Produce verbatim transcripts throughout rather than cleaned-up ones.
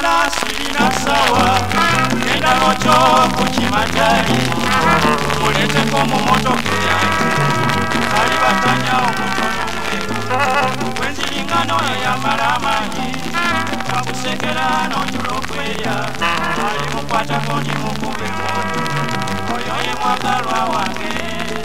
Mala sirina sawa Kenda mocho kuchimatari Mulete komu moto kuyangu Kali batanya okutono mweru Kwenzilingano ya maramani Kakusekera nonjulo kweya Ali mukwata koni mukube moto Oyo ye mwakalwa wange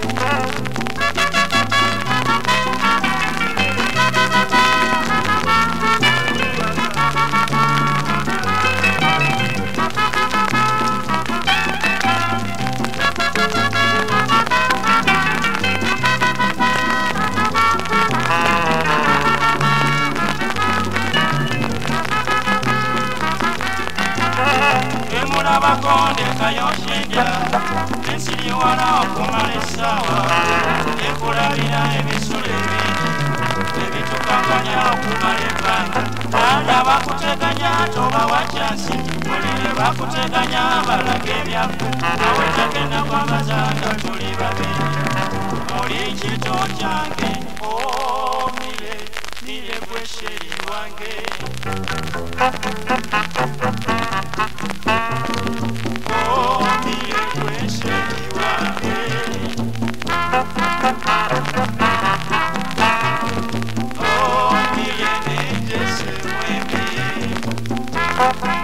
Bakonde kayoshenja ensiri wala okumala esawa ekulabira ebisule bingi ebitukakonya okumala ebbanga ali abakuteganya tobawa kyansi mulire bakuteganya balaga ebyaffe nawe tagenda kwamazanga tuli babiri muli kito kyange o mire mire gwesheri wange Thank you.